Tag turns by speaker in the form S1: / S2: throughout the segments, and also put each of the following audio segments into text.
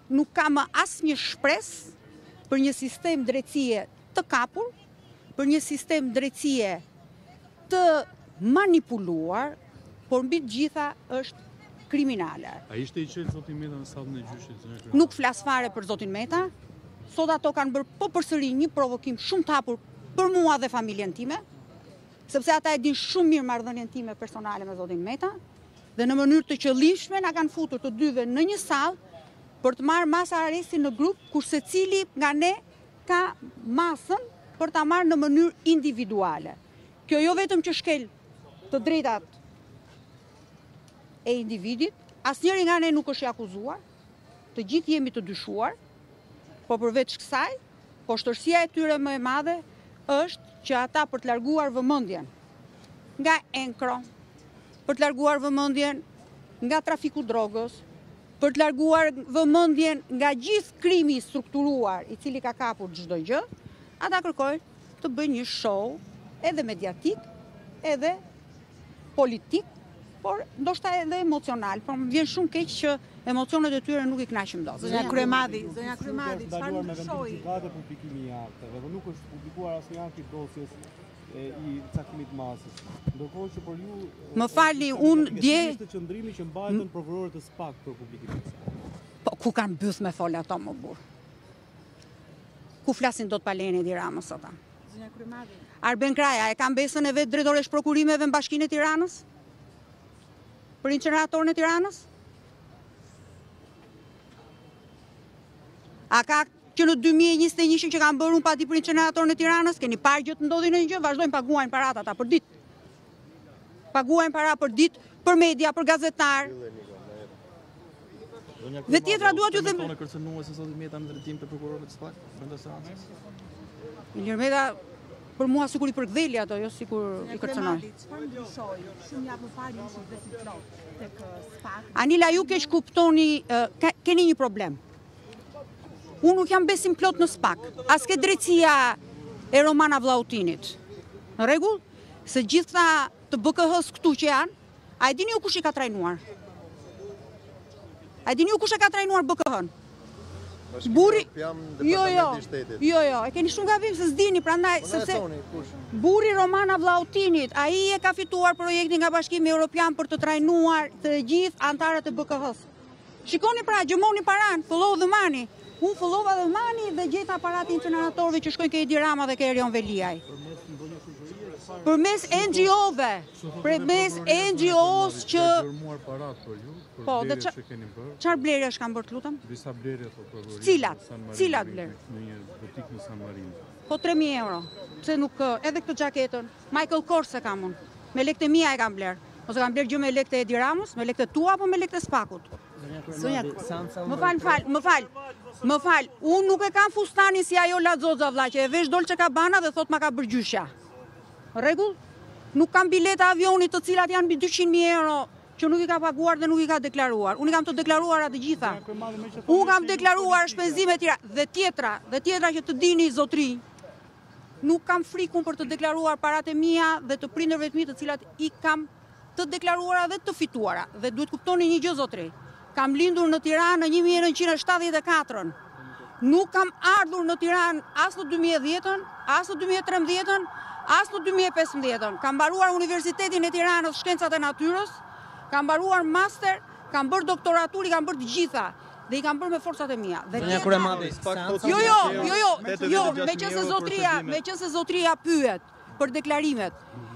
S1: nuk kam asnjë shpresë për një sistem drejtësie të kapur, për një sistem drejtësie të manipuluar, por mbi të gjitha është kriminale.
S2: A ishte i qetë zotin Meta në sallën e gjyqit?
S1: Nuk flas fare për zotin Meta. Sot ato kanë bërë përsëri një provokim shumë të hapur për mua dhe familjen time, sepse ata e din shumë mirë marrëdhënien time personale me zotin Meta, dhe në mënyrë të qëllimshme na kanë futur të dyve në një sallë për të marrë masë arresti në grup, kur secili nga ne ka masën për ta marrë në mënyrë individuale. Kjo jo vetëm që shkel të drejtat e individit, asnjëri nga ne nuk është i akuzuar, të gjithë jemi të dyshuar, po përveç kësaj, poshtërsia e tyre më e madhe është që ata për të larguar vëmendjen nga enkro, për të larguar vëmendjen nga trafiku drogës, për të larguar vëmendjen nga gjithë krimi i strukturuar i cili ka kapur çdo gjë, ata kërkojnë të bëjnë një show edhe mediatik, edhe politik, por ndoshta edhe emocional, por më vjen shumë keq që emocionet e tyre nuk i kënaqim dot.
S3: Zonja Kryemadhi, çfarë nuk shohi?
S4: Gati publikimi i akteve, dhe nuk është publikuar asnjë akt i dosjes i caktimit masës. Ndërkohë që për ju
S1: më falni, unë dje
S4: të qëndrimi që mbajtën prokurorët e SPAK për publikimin e saj.
S1: Po ku kanë mbyth me fol ato më burr? Ku flasin dot pa lejen e Edi Ramës ata?
S3: Zonja Kryemadhi.
S1: Arben Kraja e ka besën e vet drejtoresh prokurimeve në Bashkinë e Tiranës? Për incineratorën e Tiranës? A ka që në 2021 që kanë bërë unë pati për incineratorën e Tiranës, keni parë gjë të ndodhi në një gjë, vazhdojnë paguajnë parat ata për ditë. Paguajnë para për ditë, për media, për gazetar. Dhe tjetra duhet ju them.
S2: Tonë kërcënuese sot Meta në drejtim të prokurorëve të SPAK brenda seancës.
S1: Ilir Meta për mua sikur i përktheli ato, jo sikur i kërcënoi.
S3: Çfarë ndryshoi? Shumë javë më parë ishte vesi plot tek SPAK.
S1: Anila, ju keq kuptoni, keni një problem. Unë nuk jam besim plot në SPAK, as ke drejtësia e Romana Vllautinit. Në rregull? Se gjitha të BKH-s këtu që janë, a e dini ju kush i ka trajnuar? A e dini ju kush e ka trajnuar BKH-n? Burri, jo, e keni shumë gabim se s'dini, prandaj, sepse burri Romana Vllautinit, ai e ka fituar projektin nga Bashkimi Evropian për të trajnuar të gjithë antarët e BKH-s. Shikoni pra, gjëmoni paran, follow the money. Unë follova the money dhe gjeta aparat incineratorëve që shkojnë ke Edi Rama dhe ke Erion Veliaj. Përmes NGO-ve, përmes NGO-s që... Po, dhe çfarë blerjesh kanë bërë të lutem?
S2: Disa blerje të prokurorit.
S1: Cilat blerje?
S2: Në një butik në San Marino.
S1: Po 3.000 euro. Pse nuk edhe këtë xhaketën, Michael Kors e kam unë. Me lekët e mia e kam bler. Ose kam bler gjë me lekët e Edi Ramës, me lekët e tua apo me lekët e SPAK-ut?
S3: Zonja,
S1: më fal, unë nuk e kam fustanin si ajo Lazoza vlla që e vesh Dolce Gabbana dhe thot ma ka bërë gjyshja. Rregull? Nuk kam bileta avionit të cilat janë mbi 200.000 euro që nuk i ka paguar dhe nuk i ka deklaruar. Unë i kam të deklaruara të gjitha. Unë kam deklaruar shpenzime të tjera dhe tjetra që të dini zotri. Nuk kam frikun për të deklaruar paratë e mia dhe të prindërve të mi të cilat i kam të deklaruara dhe të fituara. Dhe duhet kuptoni një gjë zotri. Kam lindur në Tiranë në 1974-ën. Nuk kam ardhur në Tiranë as në 2010-ën, as në 2013-ën, as në 2015-ën. Kam mbaruar Universitetin e Tiranës Shkencat e Natyrës, kam mbaruar master, kam bërë doktoratur, i kam bërë të gjitha. Dhe i kam bërë me forcat e mia.
S3: Zonja Kryemadhi.
S1: Jo, meqense zotria pyet për deklarimet.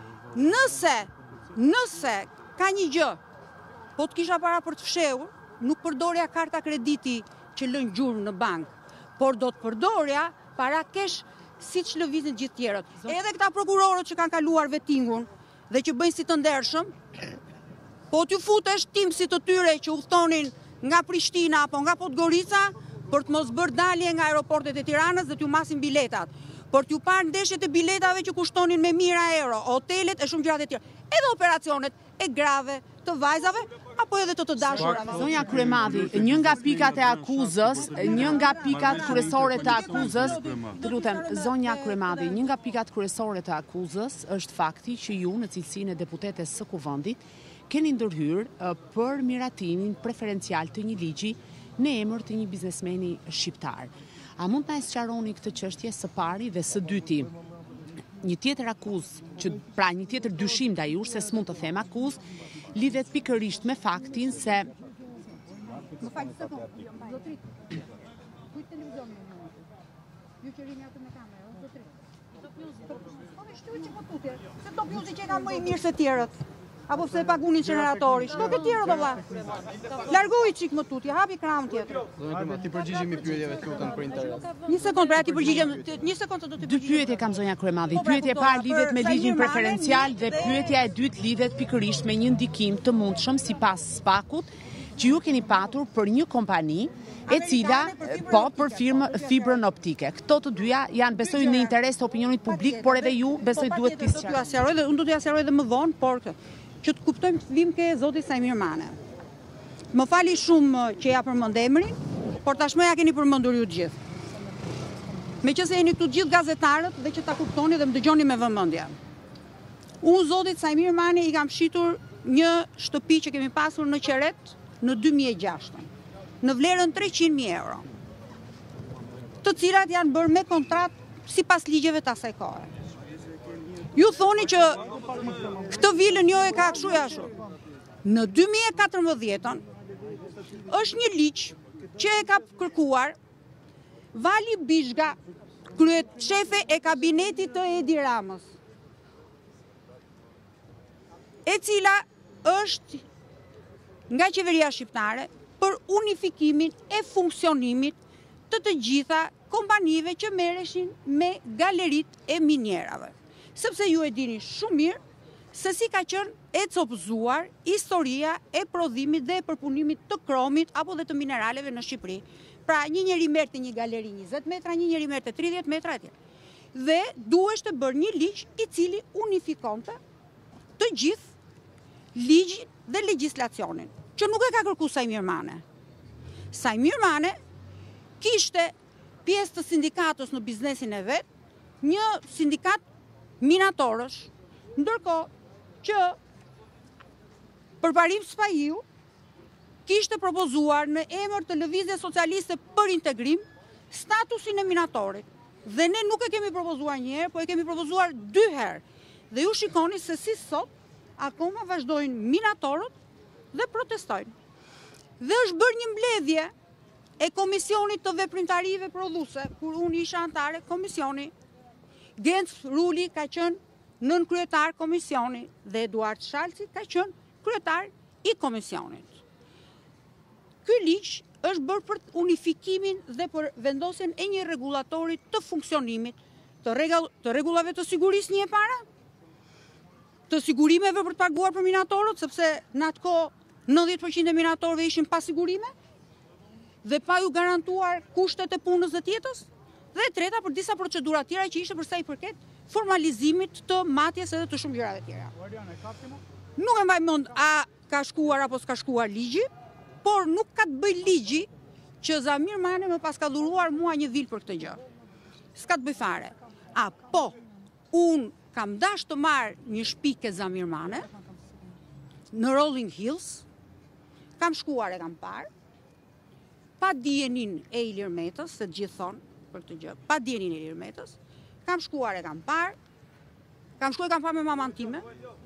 S1: Nëse ka një gjë, po të kisha para për të fshehur, nuk përdorja karta krediti që lën gjurmë në bank, por do të përdorja para kesh siç lëvizin gjithë tjerët. Edhe këta prokurorët që kanë kaluar vettingun dhe që bëjnë si të ndershëm, po t'ju futesh timësit të tyre që udhtonin nga Prishtina apo nga Podgorica për të mos bërë dalje nga aeroportet e Tiranës dhe t'ju masin biletat, për t'ju parë ndeshjet e biletave që kushtonin me mijëra euro, hotelet e shumë gjërat e tjera, edhe operacionet e grave të vajzave apo edhe të dashurave.
S3: Zonja Kryemadhi, një nga pikat e akuzës, një nga pikat kryesore të akuzës, të lutem, zonja Kryemadhi, një nga pikat kryesore të akuzës është fakti që ju në cilësinë e deputetes së Kuvendit keni ndërhyrë për miratimin preferencial të një ligji në emër të një biznesmeni shqiptar. A mund të na sqaroni këtë çështje së pari dhe së dyti? Një tjetër akuzë, pra një tjetër dyshim ndaj jush, se s'mund të them akuzë, lidhet pikërisht me faktin se
S1: Më falë sekondë, zotrit. Kujt televizionin e një? Ju që rini atë me kamerë, zotrit. Po në shtyri që po tutje, se Top News që e ka më i mirë se tjerët. Apo se pagunin generatori. Shko ke tjerë do vlla. Largoj çik më tutje, hapi kram tjetër.
S2: Ti përgjigjemi pyetjeve të lutem për interes.
S1: Një sekondë, pra ti përgjigjem, një sekondë do të
S3: dy pyetje kam zonja Kryemadhi. Pyetja e parë lidhet me ligjin preferencial dhe pyetja e dytë lidhet pikërisht me një ndikim të mundshëm sipas SPAK-ut që ju keni patur për një kompani e cila për fibrën optike. Këto të dyja janë besoj në interes të opinionit publik, por edhe ju besoj duhet të
S1: sqaroj. Unë do t'ju sqaroj edhe më vonë, por që të kuptojmë të vim ke zoti Sajmir Mane. Më fali shumë që ja përmend emrin, por tashmë ja keni përmendur ju të gjithë. Meqense jeni këtu gjithë gazetarët dhe që ta kuptoni dhe më dëgjoni me vëmendje. Unë zotit Sajmir Mane i kam shitur një shtëpi që kemi pasur në Qeret në 2006, në vlerën 300.000 euro, të cilat janë bërë me kontratë sipas ligjeve të asaj kohe. Ju thoni që këtë vilën jo e ka kështu e ashtu. Në 2014 është një ligj që e ka kërkuar Vali Bishga, shefe e kabinetit të Edi Ramës, e cila është nga qeveria shqiptare për unifikimin e funksionimit të gjitha kompanive që merreshin me galerit e minjerave. Sepse ju e dini shumë mirë se si ka qenë e copëzuar historia e prodhimit dhe e përpunimit të kromit apo dhe të mineraleve në Shqipëri. Pra një njeri merrte një galeri 20 metra, një njeri merrte 30 metra etj. Dhe duhej të bërë një ligj i cili unifikonte të gjithë ligjin dhe legjislacionin, që nuk e ka kërkuar Sajmir Mane. Sajmir Mane kishte pjesë të sindikatës në biznesin e vet, një sindikat minatorësh, ndërkohë që Përparim Spahiu kishte propozuar në emër të Lëvizjes Socialiste për Integrim statusin e minatorit. Dhe ne nuk e kemi propozuar një herë, po e kemi propozuar 2 herë. Dhe ju shikoni se si sot akoma vazhdojnë minatorët dhe protestojnë. Dhe është bërë një mbledhje e Komisionit të Veprimtarive Prodhuese, kur unë isha antare komisioni. Genc Ruli ka qenë nën kryetar komisioni dhe Eduard Shalci ka qenë kryetar i komisionit. Ky ligj është bërë për unifikimin dhe për vendosjen e një rregullatori të funksionimit të rregullave të sigurisë një e para, të sigurimeve për të paguar për minatorët, sepse në atë kohë 90% e minatorëve ishin pa sigurime dhe pa ju garantuar kushtet e punës dhe tjetës. Dhe treta për disa procedura tjera që ishte për sa i përket formalizimit të matjes edhe të shumë gjërave tjera. Nuk e mbaj mend a ka shkuar apo s'ka shkuar ligji, por nuk ka të bëj ligji që Sajmir Mane më pas ka dhuruar mua një dhil për këtë gjë. S'ka të bëj fare. Po, unë kam dash të marr një shtëpi ke Sajmir Mane në Rolling Hills, kam shkuar e kam parë, pa dijenin e Ilir Metës, se gjithë thonë për këtë gjë, pa dijenin e Ilir Metës, kam shkuar e kam parë, kam shkuar e kam parë me maman time,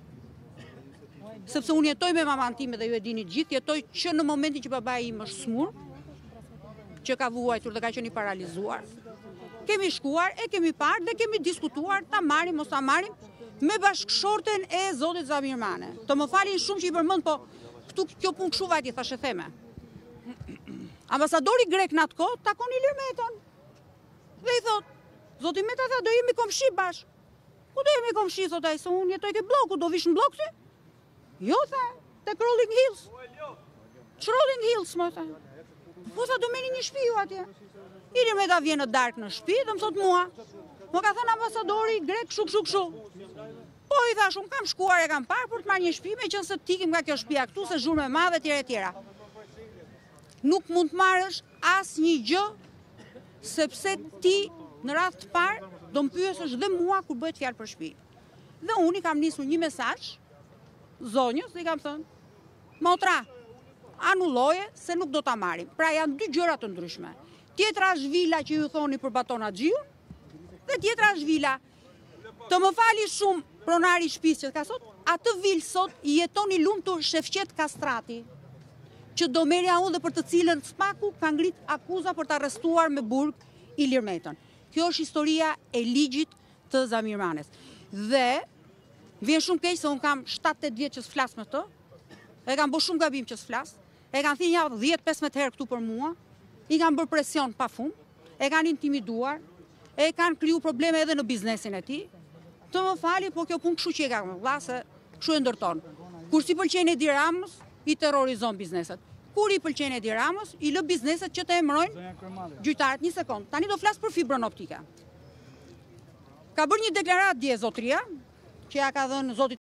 S1: sepse unë jetoj me maman time dhe ju e dini gjithë, jetoj që në momentin që babai im është smur, që ka vuajtur dhe ka qenë i paralizuar. Kemi shkuar e kemi parë dhe kemi diskutuar ta marrim mos ta marrim me bashkëshorten e zotit Sajmir Mane. Të më falin shumë që i përmend, po këtu kjo punë kshu vajti thashë theme. Ambasadori grek në atë kohë takon Ilir Metën. Dhe i thot, zoti Meta tha, do jemi komshi bashkë. Ku do jemi komshi, thot ai, se unë jetoj ke bloku, do vish në blok ty? Jo, tha, tek Rolling Hills. Rolling Hills, më tha. Po tha, do meni një shtëpi ju atje. Ilir Meta vjen në darkë në shtëpi dhe më thot mua. Më ka thënë ambasadori grek kshu. Po i thash, unë kam shkuar e kam parë për të marrë një shtëpi, meqense të ikim nga kjo shtëpia këtu se zhurmë e madhe etj. Nuk mund të marrësh asnjë gjë, sepse ti në radhë të parë do më pyesësh dhe mua kur bëhet fjalë për shtëpi. Dhe unë i kam nisur një mesazh zonjës dhe i kam thënë, motra, anulloje se nuk do ta marrim. Pra janë dy gjëra të ndryshme. Tjetra është vila që ju thoni për Baton Haxhiun dhe tjetra është vila. Të më fali shumë pronari i shtëpisë që ka sot, atë vilë sot i jeton i lumtur Shefqet Kastrati, që do merja unë dhe për të cilën Spaku ka ngrit akuza për të arrestuar me burg Ilir Metën. Kjo është historia e ligjit të Zamirmanes. Dhe vjen shumë keq se unë kam 7-8 vjet që s'flas me të, e kam bërë shumë gabim që s'flas, e kanë thënë ja 10-15 herë këtu për mua, i kanë bërë presion pafund, e kanë intimiduar, e kanë kriju probleme edhe në biznesin e tij. Të më fali, po kjo punë kështu që e ka me vlla se kështu e ndërton. Kur si pëlqen Edi Ramës, i terrorizon bizneset. Kur i pëlqen Edi Ramës, i lë bizneset që të emrojnë gjyqtarët. Një sekond, tani do flas për fibrën optike. Ka bërë një deklaratë dje zotria, që ja ka dhënë zoti